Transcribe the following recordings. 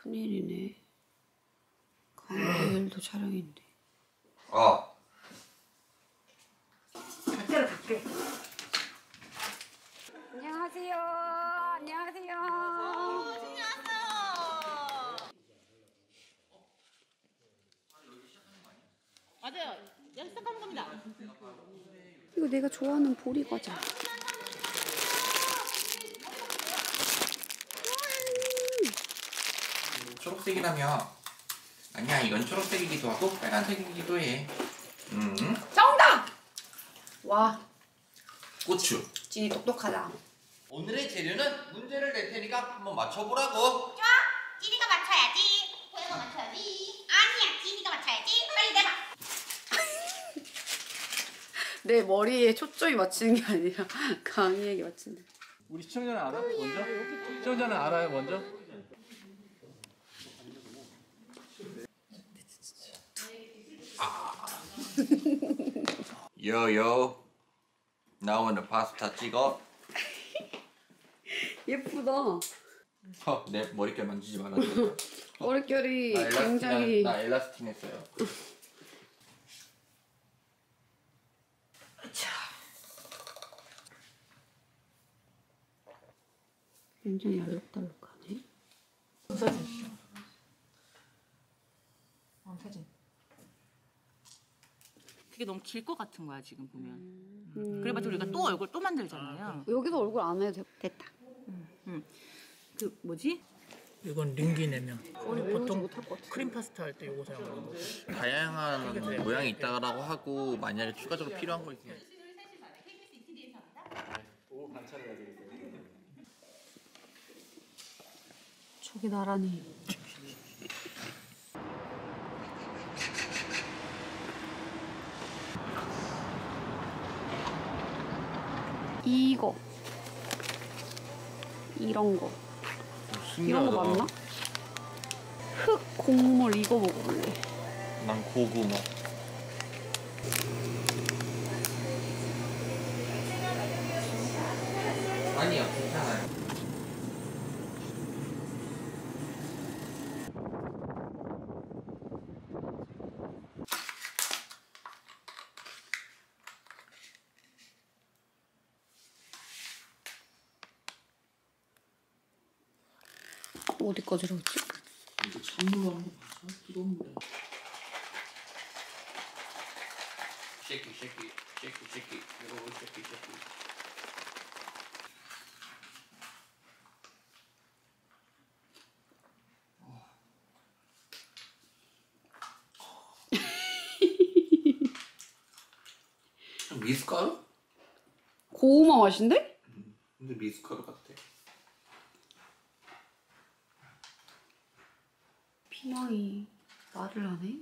큰일이네. 내일도 촬영인데. 밖에로 갈게. 안녕하세요. 안녕하세요. 신이 왔어요. 맞아요. 여기 시작하는 겁니다. 이거 내가 좋아하는 보리 과자. 초록색이라며. 아니야, 이건 초록색이기도 하고 빨간색이기도 해. 정답! 와, 고추. 진이 똑똑하다. 오늘의 재료는 문제를 낼 테니까 한번 맞춰보라고. 좋아. 찌니가 맞춰야지. 호야가 맞춰야지. 아니야. 찌니가 맞춰야지. 빨리 내봐. 내 머리에 초점이 맞추는 게 아니라 강희에게 맞춘다. 우리 시청자는 알아? 먼저? 시청자는 알아요 먼저? 요요. 나 오늘 파스타 찍어. 예쁘다. 내 머릿결 만지지 말아줘. 머릿결이 굉장히 나 엘라스틴 했어요. 굉장히 알록달록하네. 사진. 사진. 그게 너무 길 것 같은 거야 지금 보면. 그래가지고 우리가 또 얼굴 또 만들잖아요. 여기서 얼굴 안 해도 됐다. 그 뭐지? 이건 링기 내면. 우리 보통 못할 것 같아. 크림 파스타 할 때 이거 사용하는 거. 다양한 모양이 있다라고 하고 만약에 추가적으로 필요한 거 있으면. 저기 나란히. 이거. 이런 거. 이런 거 맞나? 흑 곡물 이거 먹어볼래. 난 고구마. 아니요, 괜찮아요. 어디까지 나오지? 이거 찬물로 한번 봐서 뜨거운 물에. 쉐키. 이거 쉐키. 미숫가루? 고구마 맛인데? 근데 미숫가루 같아. 피망이 말을 하네.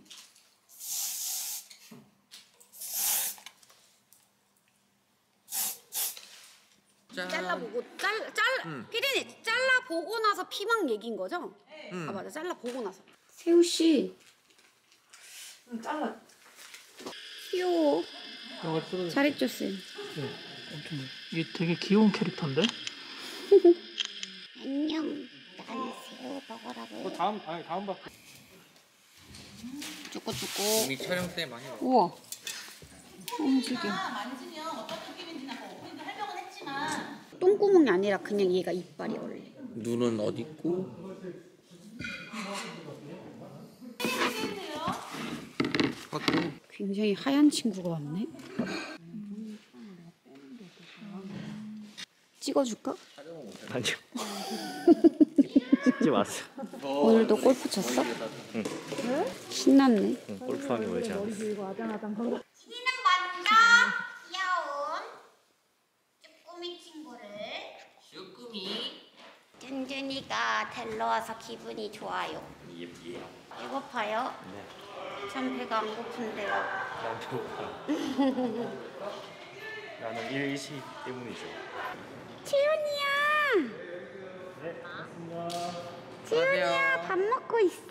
잘라보고 피디님 잘라보고 나서 피망 얘기인 거죠? 아 맞아, 잘라보고 나서. 세우 씨. 잘라. 귀여워. 잘했죠 쌤. 엄청 이게 되게 귀여운 캐릭터인데? 안녕. 난 새우 먹으라고. 다음 박. 쪼꼬쪼꼬. 이미 촬영 때 많이 먹어. 우와. 움직여. 만지면 어떤 느낌인지 나 오픈도 설명은 했지만. 똥구멍이 아니라 그냥 얘가 이빨이 원래. 눈은 어디 있고? 굉장히 하얀 친구가 왔네. 찍어줄까? 아니요. 찍지 마세요. 오늘도 골프 쳤어? 응. 신났네. 골프하기 멀지 않아. 신이는 먼저 귀여운 쭈꾸미 친구를. 쭌쭌이가 데려와서 기분이 좋아요. 배고파요? 네. 전 배가 안 고픈데요. 난 배고파. 나는 일시 때문이죠. 채연이야. 네, 고맙습니다. 채연이야, 밥 먹고 있어?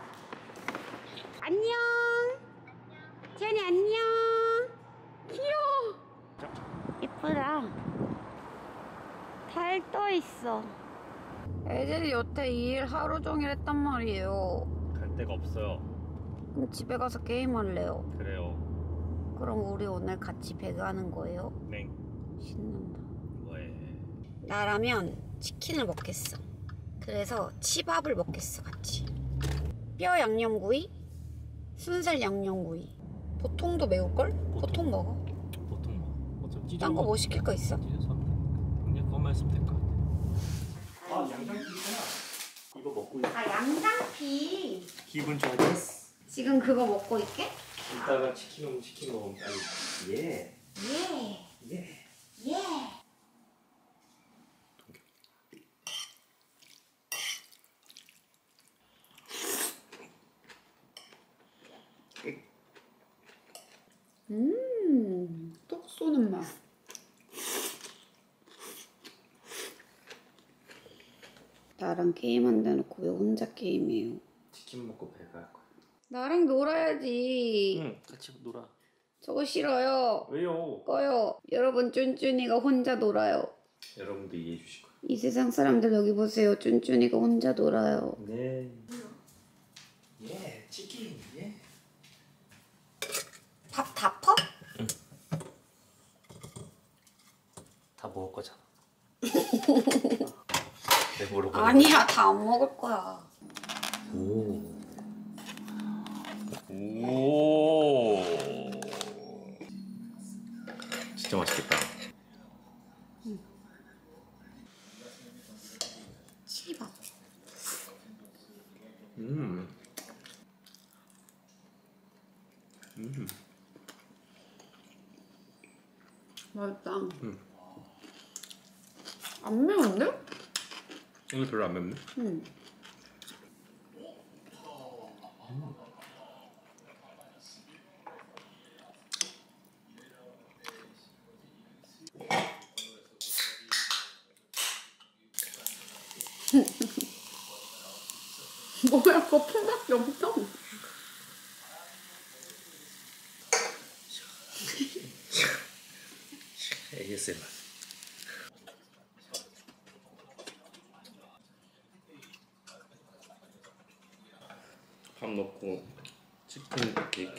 안녕. 채연이 안녕. 귀여워. 예쁘다. 달 떠 있어. 애들이 여태 이 일 하루 종일 했단 말이에요. 갈 데가 없어요. 그럼 집에 가서 게임할래요. 그래요. 그럼 우리 오늘 같이 배그하는 거예요? 맹. 신난다. 뭐해? 나라면 치킨을 먹겠어. 그래서 치밥을 먹겠어 같이. 뼈 양념구이, 순살 양념구이. 보통도 매울걸? 보통 먹어. 보통 뭐 어차피 딴 거 뭐 시킬 거 있어? 찢어서 그냥 그것만 했으면 될 것 같아. 아 양장피구나. 이거 먹고 아 양장피. 기분 좋아졌어. 지금 그거 먹고 있게? 이따가 치킨 먹으면 빨리. 예. 예. 예. 예. 똑 쏘는 맛. 나랑 게임 안 대놓고 왜 혼자 게임해요? 치킨 먹고 배가 거야. 나랑 놀아야지. 응, 같이 놀아. 저거 싫어요. 왜요? 꺼요. 여러분 쭌쭌이가 혼자 놀아요. 여러분도 이해해 주실 거예요. 이 세상 사람들 여기 보세요. 쭌쭌이가 혼자 놀아요. 네. 예, 치킨. 예. 밥 다 퍼? 다 먹을 거잖아. 내 물어보네. 아니야, 다 안 먹을 거야. 오. 오. 진짜 맛있겠다. 치밥. 맛있다. 안 매운데? 이거 별로 안 맵네. 응. 뭐야, 거품밖에 없어. ASMR. 밥 넣고 치킨 이렇게.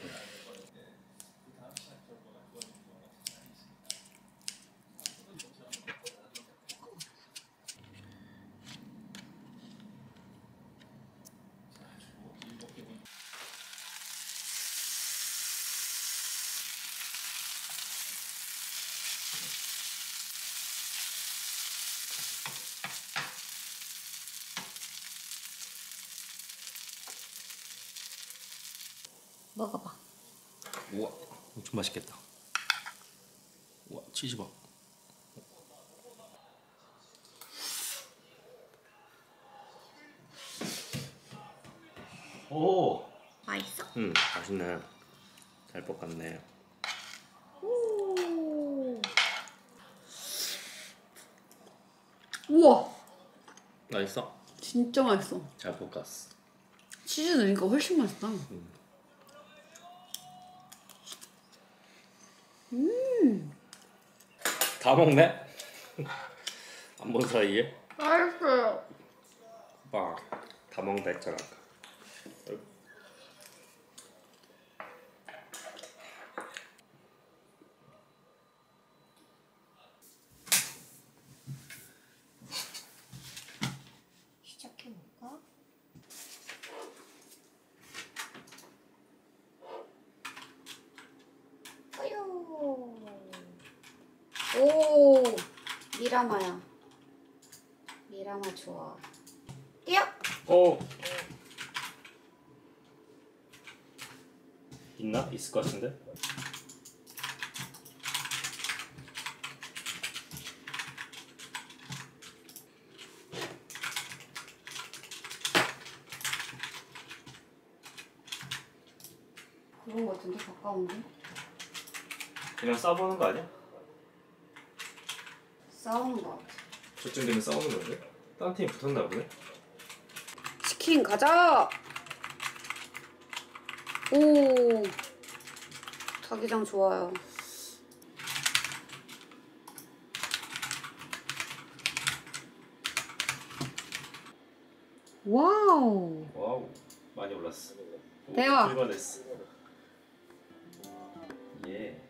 먹어봐. 우와, 엄청 맛있겠다. 우와, 치즈밥. 오, 맛있어? 맛있네. 잘 볶았네. 오. 우와, 맛있어? 진짜 맛있어. 잘 볶았어. 치즈 넣으니까 훨씬 맛있다. 다 먹네? 안 본 사이에? 맛있어요. 봐, 다 먹는다 했잖아 아까. 시작해볼까? 어휴. 오, 미라마야. 미라마 좋아. 뛰어! 오! 있나? 있을 것 같은데? 그런 거 같은데, 가까운데? 그냥 싸보는 거 아니야? 싸우는 거 같아. 저쯤 되면 싸우는 건데? 다른 팀이 붙었나 보네? 치킨 가자! 오, 자기장 좋아요. 와우. 와우 많이 올랐어. 대박. 불과됐어. 예.